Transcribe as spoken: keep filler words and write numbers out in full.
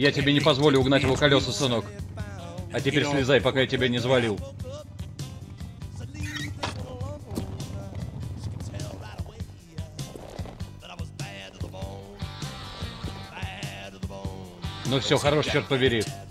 Я тебе не позволю угнать его колеса, сынок. А теперь слезай, пока я тебя не завалил. Ну все, хорош, черт побери.